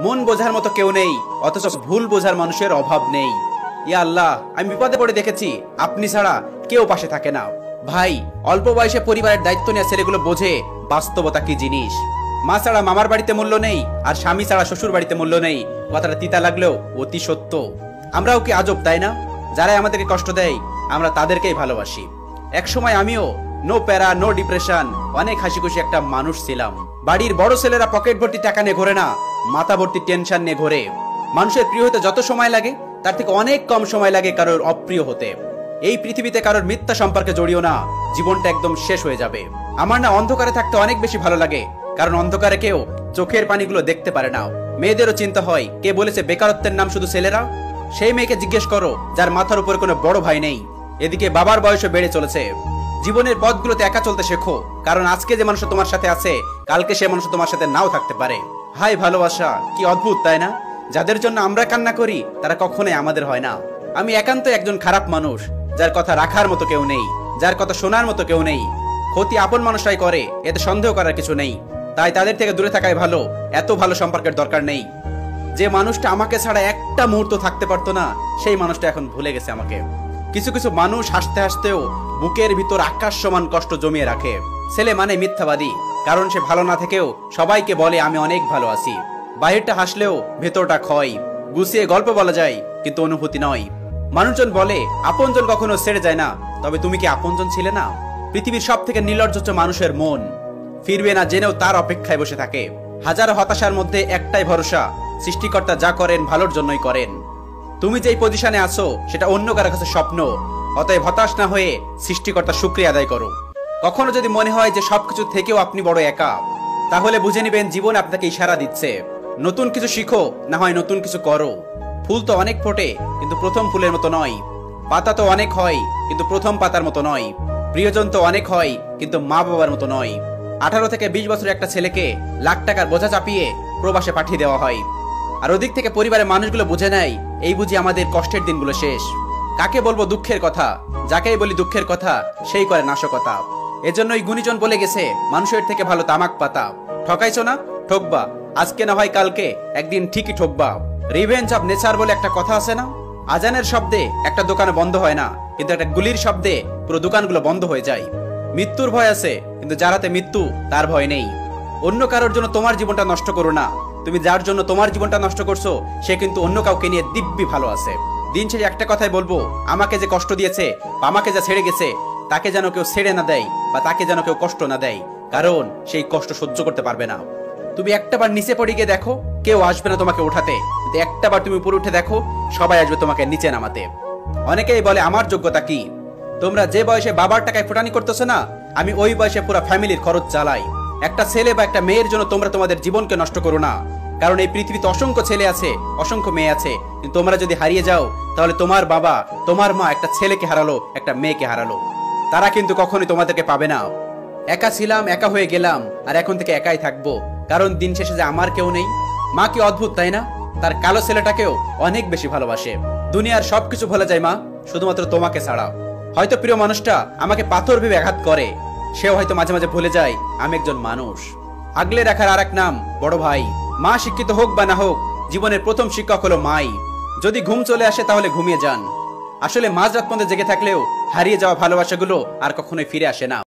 মন বোঝার মতো কেউ নেই, অথচ ভুল বোঝার মানুষের অভাব নেই। ইয়া আল্লাহ, আমি বিপদে পড়ে দেখেছি আপনি ছাড়া কেউ পাশে থাকে না। ভাই, অল্প বয়সে পরিবারের দায়িত্ব নেওয়া ছেলেগুলো বোঝে বাস্তবতা কি জিনিস। মা ছাড়া মামার বাড়িতে মূল্য নেই, আর স্বামী ছাড়া শ্বশুর বাড়িতে মূল্য নেই। কথাটা তিতা লাগলেও অতি সত্য। আমরাও কি আজব, তাই না? যারা আমাদেরকে কষ্ট দেয় আমরা তাদেরকেই ভালোবাসি। একসময় আমিও নো প্যারা নো ডিপ্রেশন, অনেক হাসি খুশি একটা মানুষ ছিলাম। বাড়ির বড় ছেলেরা পকেট ভর্তি টাকা নিয়ে ঘোরে না, মাথা ভর্তি টেনশন নিয়ে ঘোরে। মানুষের প্রিয় হতে যত সময় লাগে তার থেকে অনেক কম সময় লাগে কারোর অপ্রিয় হতে। এই পৃথিবীতে কারোর মিথ্যা সম্পর্কে জড়িও না, জীবনটা একদম শেষ হয়ে যাবে। আমার না অন্ধকারে থাকতে অনেক বেশি ভালো লাগে, কারণ অন্ধকারে কেউ চোখের পানিগুলো দেখতে পারে না। মেয়েদেরও চিন্তা হয়, কে বলেছে বেকারত্বের নাম শুধু ছেলেরা? সেই মেয়েকে জিজ্ঞেস করো যার মাথার উপর কোনো বড় ভাই নেই। এদিকে বাবার বয়সও বেড়ে চলেছে। জীবনের পথগুলোতে একা চলতে শেখো, কারণ আজকে যে মানুষ তোমার সাথে আছে কালকে সে মানুষ তোমার সাথে নাও থাকতে পারে। হাই ভালোবাসা কি অদ্ভুত, তাই না? যাদের জন্য আমরা কান্না করি তারা কখনোই আমাদের হয় না। আমি একান্ত একজন খারাপ মানুষ, যার কথা রাখার মতো কেউ নেই, যার কথা শোনার মতো কেউ নেই। ক্ষতি আপন মানুষরাই করে, এতে সন্দেহ করার কিছু নেই। তাই তাদের থেকে দূরে থাকাই ভালো, এত ভালো সম্পর্কের দরকার নেই। যে মানুষটা আমাকে ছাড়া একটা মুহূর্ত থাকতে পারতো না, সেই মানুষটা এখন ভুলে গেছে আমাকে। কিছু কিছু মানুষ হাসতে হাসতেও বুকের ভিতর আকাশ সমান কষ্ট জমিয়ে রাখে। ছেলে মানে মিথ্যাবাদী, কারণ সে ভালো না থেকেও সবাইকে বলে আমি অনেক ভালো আছি। বাহিরটা হাসলেও ভেতরটা ক্ষয়। গুছিয়ে গল্প বলা যায়, কিন্তু অনুভূতি নয়। মানুষজন বলে আপনজন কখনো ছেড়ে যায় না, তবে তুমি কি আপনজন ছিলে না? পৃথিবীর সব থেকে নির্লজ্জ মানুষের মন। ফিরবে না জেনেও তার অপেক্ষায় বসে থাকে। হাজারো হতাশার মধ্যে একটাই ভরসা, সৃষ্টিকর্তা যা করেন ভালোর জন্যই করেন। তুমি যেই পজিশনে আছো সেটা অন্য কারো কাছে স্বপ্ন, অতএব হতাশ না হয়ে সৃষ্টিকর্তার শুকরিয়া আদায় করো। কখনো যদি মনে হয় যে সবকিছু থেকেও আপনি বড় একা, তাহলে বুঝে নেবেন জীবন আপনাকে ইশারা দিচ্ছে, নতুন কিছু শিখো, না হয় নতুন কিছু করো। ফুল তো অনেক ফোটে, কিন্তু প্রথম ফুলের মতো নয়। পাতা তো অনেক হয়, কিন্তু প্রথম পাতার মতো নয়। প্রিয়জন তো অনেক হয়, কিন্তু মা বাবার মতো নয়। 18 থেকে 20 বছরের একটা ছেলেকে লাখ টাকার বোঝা চাপিয়ে প্রবাসে পাঠিয়ে দেওয়া হয়, আর ওদিক থেকে পরিবারের মানুষগুলো বুঝে নেয় এই বুঝি আমাদের কষ্টের দিনগুলো শেষ। কাকে বলবো দুঃখের কথা? যাকেই বলি দুঃখের কথা সেই করে নাশকতা। এজন্যই গুণীজন বলে গেছে মানুষের থেকে ভালো তামাক পাতা। ঠকাইছো না? ঠকবা, আজকে না হয় কালকে একদিন ঠিকই ঠকবা। রিভেঞ্জ অফ নেচার বলে একটা কথা আছে না? আজানের শব্দে একটা দোকান বন্ধ হয় না, কিন্তু একটা গুলির শব্দে পুরো দোকানগুলো বন্ধ হয়ে যায়। মৃত্যুর ভয় আছে, কিন্তু যার হাতে মৃত্যু তার ভয় নেই। অন্য কারোর জন্য তোমার জীবনটা নষ্ট করো না। তুমি যার জন্য তোমার জীবনটা নষ্ট করছো সে কিন্তু অন্য কাউকে নিয়ে দিব্যি ভালো আছে। দিন শেষে একটা কথাই বলবো, আমাকে যে কষ্ট দিয়েছে বা আমাকে যা ছেড়ে গেছে তাকে যেন কেউ ছেড়ে না দেয়, বা তাকে যেন কেউ কষ্ট না দেয়, কারণ সেই কষ্ট সহ্য করতে পারবে না। তুমি একটাবার নিচে পড়ে গিয়ে দেখো, কেউ আসবে না তোমাকে উঠাতে, কিন্তু একটাবার তুমি উপরে উঠে দেখো, সবাই আসবে তোমাকে নিচে নামাতে। অনেকেই বলে আমার যোগ্যতা কি? তোমরা যে বয়সে বাবার টাকায় ফুটানি করতেছো না, আমি ওই বয়সে পুরো ফ্যামিলির খরচ চালাই। একটা ছেলে বা একটা মেয়ের জন্য তোমরা তোমাদের জীবনকে নষ্ট করো না, কারণ এই পৃথিবীতে অসংখ্য ছেলে আছে, অসংখ্য মেয়ে আছে, কিন্তু তোমরা যদি হারিয়ে যাও তাহলে তোমার বাবা তোমার মা একটা ছেলেকে হারালো, একটা মেয়েকে হারালো। তারা কিন্তু কখনোই তোমাদেরকে পাবে না। একা ছিলাম, একা হয়ে গেলাম, আর এখন থেকে একাই থাকবো, কারণ দিন শেষে যে আমার কেউ নেই। মা কি অদ্ভুত, তাই না? তার কালো ছেলেটাকেও অনেক বেশি ভালোবাসে। দুনিয়ার সবকিছু ভুলে যায় মা, শুধুমাত্র তোমাকে ছাড়া। হয়তো প্রিয় মানুষটা আমাকে পাথর ভেবে আঘাত করে, সেও হয়তো মাঝে মাঝে ভুলে যায় আমি একজন মানুষ। আগলে রাখার আর এক নাম বড় ভাই। মা শিক্ষিত হোক বা না হোক, জীবনের প্রথম শিক্ষক হলো মাই। যদি ঘুম চলে আসে তাহলে ঘুমিয়ে যান। আসলে মাঝরাত পর্যন্ত জেগে থাকলেও হারিয়ে যাওয়া ভালোবাসাগুলো আর কখনোই ফিরে আসে না।